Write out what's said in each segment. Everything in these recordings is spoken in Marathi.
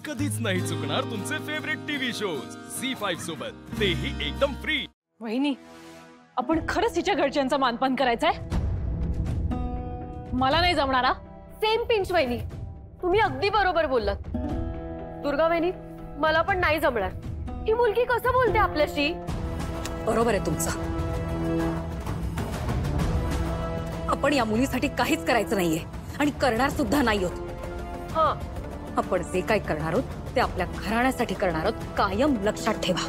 कधीच नाही चुकणार तुमचे फेवरेट टीव्ही शोज झी5 सोबत, तेही एकदम फ्री। वहिनी, आपण खरंच तिच्या घरच्यांचा मानपान करायचंय? मला नाही जमणार। सेम पिंच वहिनी, तुम्ही अगदी बरोबर बोललात। दुर्गा वहिनी, मला पण नाही जमणार। ही मुलगी कसं बोलते आपल्याशी? बरोबर आहे तुमचं। आपण या मुलीसाठी काहीच करायचं नाहीये आणि करणार सुद्धा नाही आहोत। हां, आपण जे काही करणार आहोत ते आपल्या घराण्यासाठी करणार आहोत, कायम लक्षात ठेवा।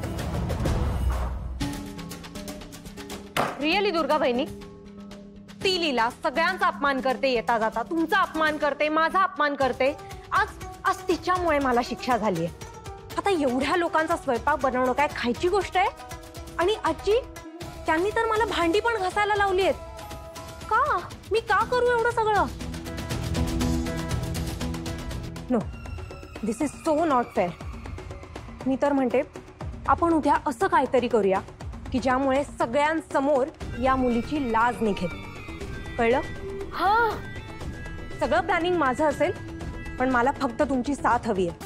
रिअली दुर्गा वहिनी, ती लीला सगळ्यांचा अपमान करते, येता जाता तुमचा अपमान करते, माझा अपमान करते। आज तिच्यामुळे मला शिक्षा झाली आहे। आता एवढ्या लोकांचा स्वयंपाक बनवणं काय खायची गोष्ट आहे? आणि आजी, त्यांनी तर मला भांडी पण घासायला लावली आहेत। का मी का करू एवढं सगळं? No, this is so not fair. मी तर म्हणते आपण उद्या असं काहीतरी करूया की ज्यामुळे सगळ्यांसमोर या मुलीची लाज निघेल, कळलं? हां, सगळं प्लॅनिंग माझं असेल, पण मला फक्त तुमची साथ हवी आहे।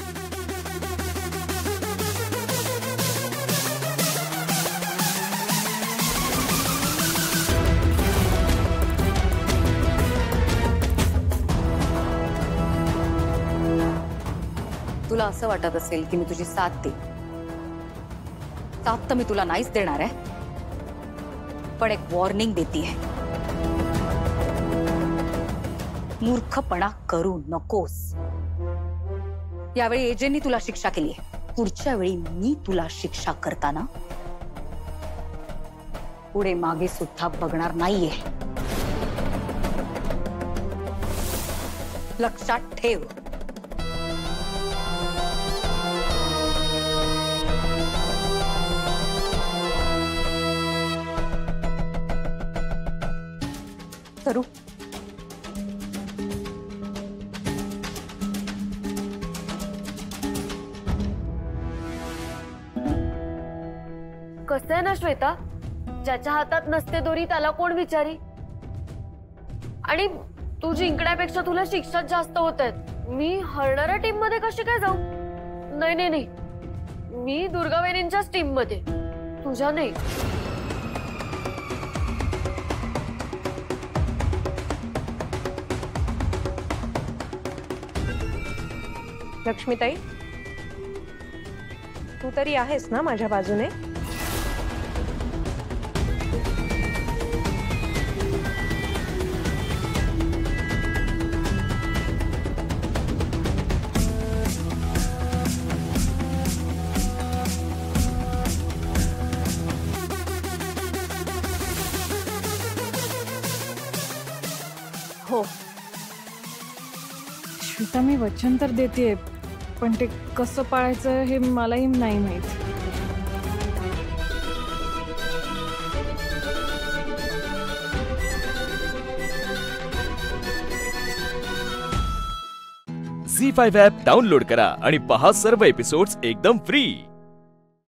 तुला असं वाटत असेल की मी तुझी साथ दे, साथ तर मी तुला नाहीच देणार आहे, पण एक वॉर्निंग देतीये, मूर्खपणा करू नकोस। यावेळी एजेंनी तुला शिक्षा केली आहे, पुढच्या वेळी मी तुला शिक्षा करताना पुढे मागे सुद्धा बघणार नाहीये, लक्षात ठेव। करू कसं आहे ना श्वेता, ज्याच्या हातात नसते दोरी त्याला कोण विचारी? आणि तू जिंकण्यापेक्षा तुला शिक्षा जास्त होत आहेत। मी हरणाऱ्या टीम मध्ये कशी काय जाऊ? नाही नाही नाही, मी दुर्गा वहिनींच्याच टीम मध्ये, तुझ्या नाही। लक्ष्मीताई, तू तरी आहेस ना माझ्या बाजूने? हो श्वेता, मी वचन तर देतेय, पण ते कसं पाळायचं हे मलाही नाही माहित। झी5 ॲप डाउनलोड करा आणि पहा सर्व एपिसोड्स एकदम फ्री।